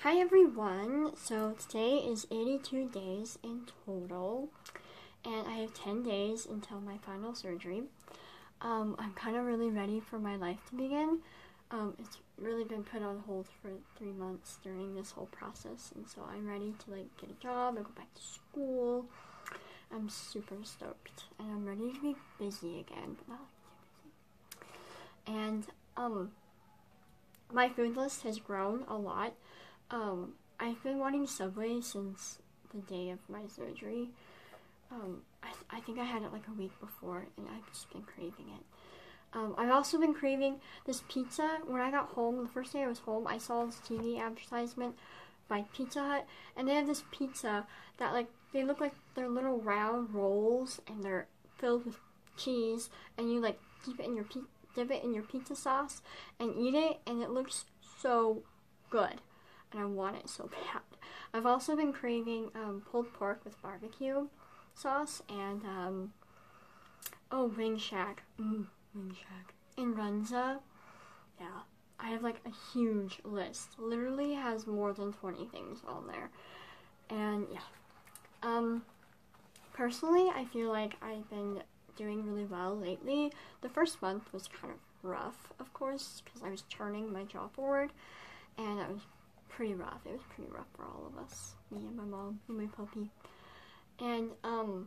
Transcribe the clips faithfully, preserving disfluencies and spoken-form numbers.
Hi everyone, so today is eighty-two days in total, and I have ten days until my final surgery. Um, I'm kind of really ready for my life to begin. Um, it's really been put on hold for three months during this whole process, and so I'm ready to like get a job and go back to school. I'm super stoked, and I'm ready to be busy again, but not like too busy. And um, my food list has grown a lot. Um, I've been wanting Subway since the day of my surgery. Um, I, th I think I had it like a week before, and I've just been craving it. Um, I've also been craving this pizza. When I got home, the first day I was home, I saw this T V advertisement by Pizza Hut, and they have this pizza that like, they look like they're little round rolls, and they're filled with cheese, and you like dip it in your, dip it in your pizza sauce, and eat it, and it looks so good. And I want it so bad. I've also been craving um, pulled pork with barbecue sauce and, um, oh, Wing Shack. Mm, Wing Shack. In Runza. Yeah. I have like a huge list. Literally has more than twenty things on there. And yeah. Um, personally, I feel like I've been doing really well lately. The first month was kind of rough, of course, because I was turning my jaw forward. And I was pretty rough. It was pretty rough for all of us. Me and my mom and my puppy. And, um,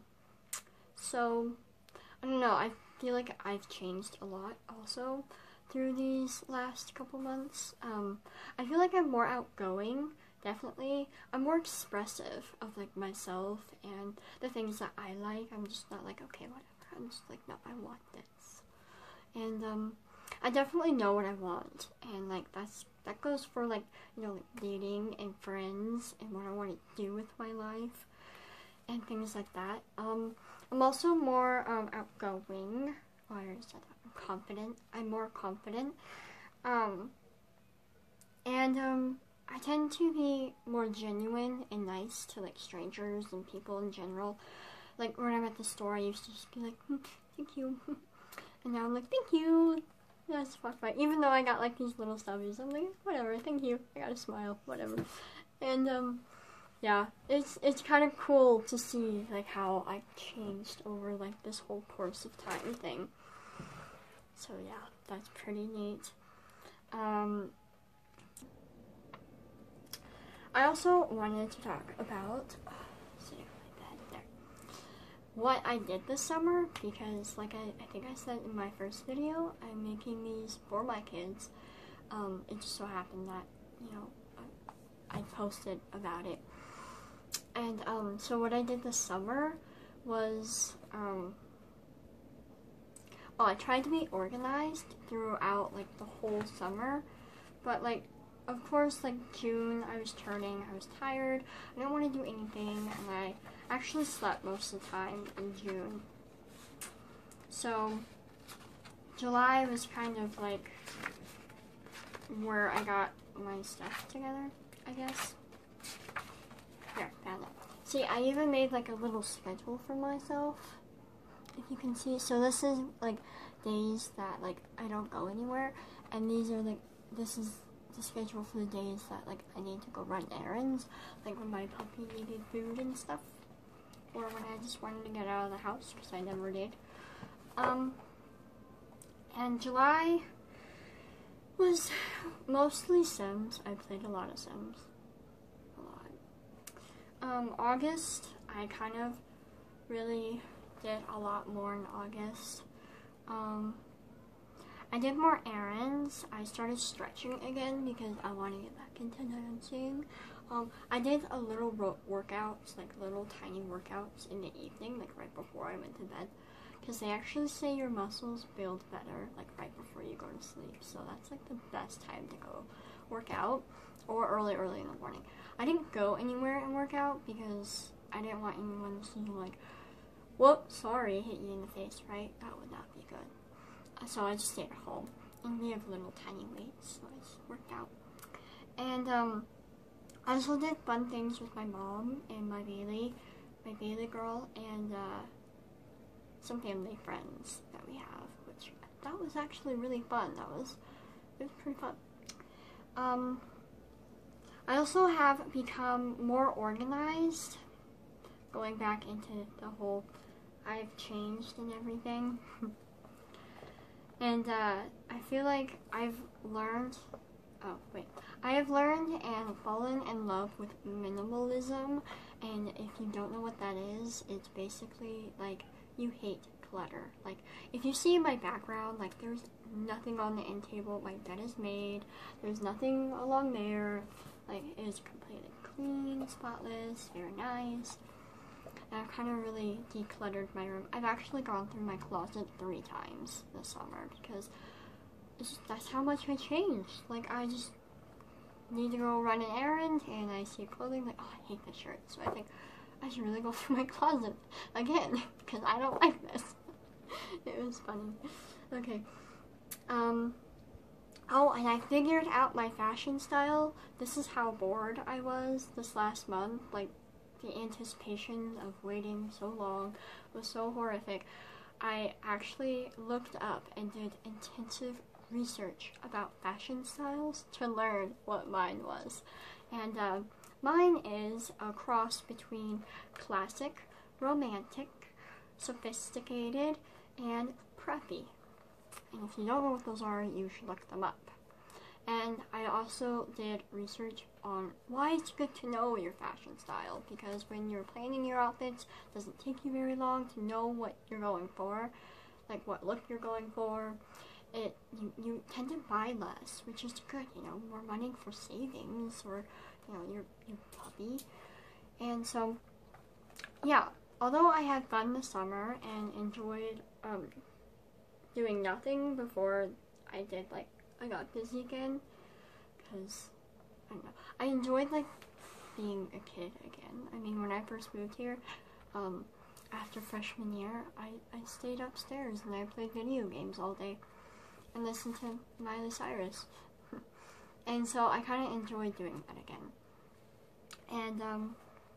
so, I don't know, I feel like I've changed a lot also through these last couple months. Um, I feel like I'm more outgoing, definitely. I'm more expressive of, like, myself and the things that I like. I'm just not like, okay, whatever. I'm just like, no, I want this. And, um, I definitely know what I want, and like that's that goes for like, you know, like dating and friends and what I want to do with my life and things like that. Um, I'm also more um, outgoing. Oh, I already said that. I'm confident. I'm more confident. Um, and um, I tend to be more genuine and nice to like strangers and people in general. Like when I'm at the store, I used to just be like, hmm, thank you, and now I'm like, thank you. That's fuck right. Even though I got like these little stubbies, I'm like, whatever, thank you. I got a smile, whatever. And um, yeah, it's it's kind of cool to see like how I changed over like this whole course of time thing. So yeah, that's pretty neat. Um, I also wanted to talk about oh, sitting on my bed there. What I did this summer, because like I, I think I said in my first video, I'm making these for my kids. Um, it just so happened that, you know, I, I posted about it. And um, so what I did this summer was, um, well, I tried to be organized throughout like the whole summer, but like, of course, like June, I was turning, I was tired, I didn't want to do anything, and I actually slept most of the time in June. So, July was kind of like where I got my stuff together, I guess. Here, found it. See, I even made like a little schedule for myself, if you can see. So this is like days that like I don't go anywhere, and these are like, this is the schedule for the days that like I need to go run errands, like when my puppy needed food and stuff, or when I just wanted to get out of the house, because I never did. Um, and July was mostly Sims. I played a lot of Sims. A lot. Um, August, I kind of really did a lot more in August. Um, I did more errands. I started stretching again because I want to get back into dancing. Um, I did a little workouts, like little tiny workouts in the evening, like right before I went to bed. Because they actually say your muscles build better, like right before you go to sleep. So that's like the best time to go work out, or early, early in the morning. I didn't go anywhere and work out because I didn't want anyone to see like, whoop, sorry, hit you in the face, right? That would not be good. So I just stayed at home, and we have little tiny weights, so I just worked out. And um, I also did fun things with my mom and my Bailey, my Bailey girl, and uh, some family friends that we have, which that was actually really fun. That was, it was pretty fun. Um, I also have become more organized, going back into the whole I've changed and everything. And uh, I feel like I've learned, oh wait, I have learned and fallen in love with minimalism, and if you don't know what that is, it's basically like you hate clutter. Like, if you see my background, like there's nothing on the end table, my bed is made, there's nothing along there, like it is completely clean, spotless, very nice. And I've kind of really decluttered my room. I've actually gone through my closet three times this summer because it's just, that's how much I changed. Like, I just need to go run an errand and I see clothing, like, oh, I hate this shirt. So I think I should really go through my closet again because I don't like this. It was funny. Okay. Um, oh, and I figured out my fashion style. This is how bored I was this last month. Like, the anticipation of waiting so long was so horrific. I actually looked up and did intensive research about fashion styles to learn what mine was. And uh, mine is a cross between classic, romantic, sophisticated, and preppy. And if you don't know what those are, you should look them up. And I also did research on why it's good to know your fashion style, because when you're planning your outfits, it doesn't take you very long to know what you're going for, like what look you're going for. It you, you tend to buy less, which is good, you know, more money for savings or, you know, your, your puppy. And so, yeah, although I had fun this summer and enjoyed um, doing nothing before I did, like, I got busy again, because, I don't know, I enjoyed, like, being a kid again. I mean, when I first moved here, um, after freshman year, I, I stayed upstairs and I played video games all day and listened to Miley Cyrus. And so I kind of enjoyed doing that again. And, um,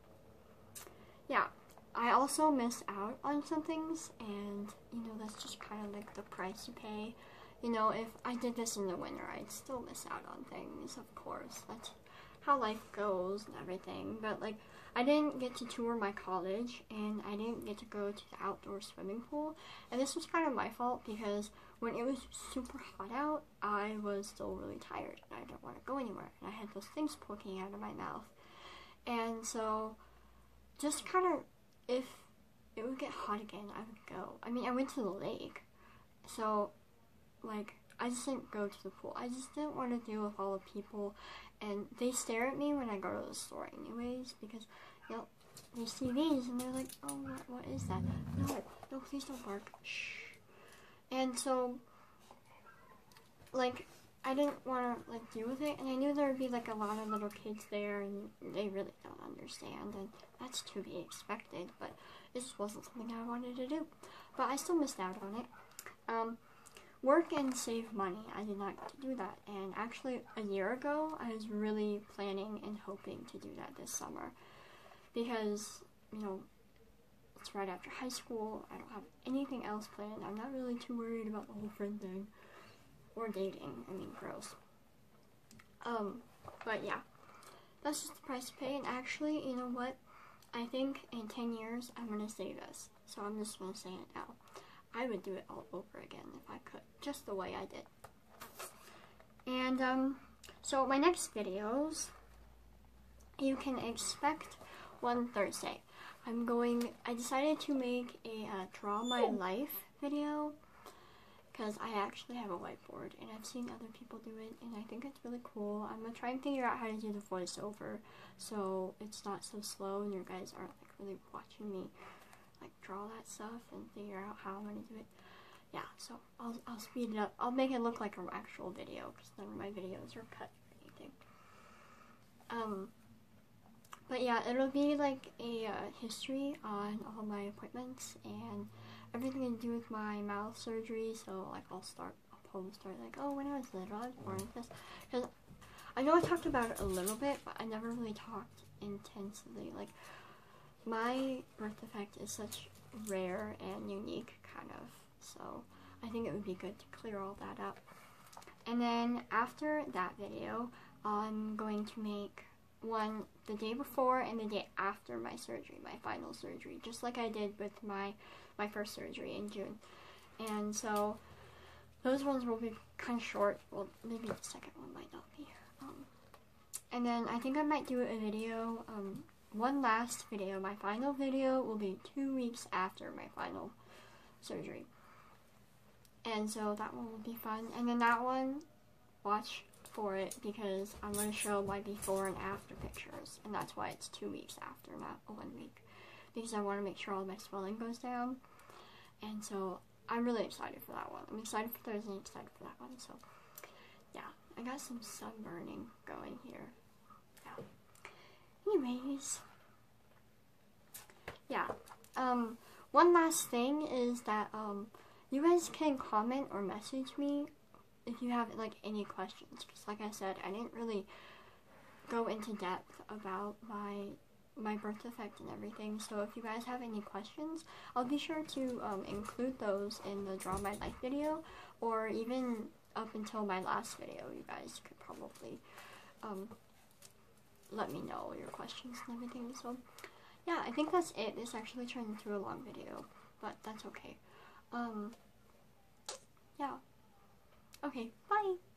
yeah, I also missed out on some things, and, you know, that's just kind of like the price you pay. You know, if I did this in the winter, I'd still miss out on things, of course. That's how life goes and everything. But, like, I didn't get to tour my college, and I didn't get to go to the outdoor swimming pool. And this was kind of my fault, because when it was super hot out, I was still really tired, and I didn't want to go anywhere. And I had those things poking out of my mouth. And so, just kind of, if it would get hot again, I would go. I mean, I went to the lake, so, like, I just didn't go to the pool. I just didn't want to deal with all the people, and they stare at me when I go to the store anyways, because, you know, they see these, and they're like, oh, what, what is that? No, no, please don't bark. Shh. And so, like, I didn't want to, like, deal with it, and I knew there would be, like, a lot of little kids there, and they really don't understand, and that's to be expected, but it just wasn't something I wanted to do. But I still missed out on it. Um, work and save money. I did not get to do that, and actually, a year ago, I was really planning and hoping to do that this summer, because, you know, it's right after high school, I don't have anything else planned, I'm not really too worried about the whole friend thing. Or dating. I mean, gross. Um, but yeah. That's just the price to pay. And actually, you know what? I think in ten years, I'm going to say this. So I'm just going to say it now. I would do it all over again if I could. Just the way I did. And, um, so my next videos, you can expect one Thursday. I'm going, I decided to make a uh, Draw My Life video, because I actually have a whiteboard, and I've seen other people do it, and I think it's really cool. I'm going to try and figure out how to do the voiceover, so it's not so slow, and you guys aren't, like, really watching me, like, draw that stuff and figure out how I'm going to do it. Yeah, so I'll, I'll speed it up. I'll make it look like an actual video, because none of my videos are cut or anything. Um, but yeah, it'll be, like, a uh, history on all my appointments, and everything to do with my mouth surgery, so, like, I'll start, I'll probably start, like, oh, when I was little, I was born with this, because I know I talked about it a little bit, but I never really talked intensely. Like, my birth defect is such rare and unique, kind of, so I think it would be good to clear all that up. And then, after that video, I'm going to make one the day before and the day after my surgery, my final surgery, just like I did with my my first surgery in June. And so those ones will be kind of short. Well, maybe the second one might not be. Um, and then I think I might do a video, um, one last video. My final video will be two weeks after my final surgery. And so that one will be fun. And then that one, watch for it because I'm going to show my before and after pictures. And that's why it's two weeks after, not one week. Because I want to make sure all my swelling goes down. And so I'm really excited for that one. I'm excited for Thursday and excited for that one. So yeah, I got some sunburning going here. Yeah. Anyways. Yeah. Um, one last thing is that, um, you guys can comment or message me if you have, like, any questions. Because, like I said, I didn't really go into depth about my my birth defect and everything. So if you guys have any questions, I'll be sure to um, include those in the Draw My Life video. Or even up until my last video, you guys could probably um, let me know your questions and everything. So, yeah, I think that's it. This actually turned into a long video, but that's okay. Um, yeah. Okay, bye!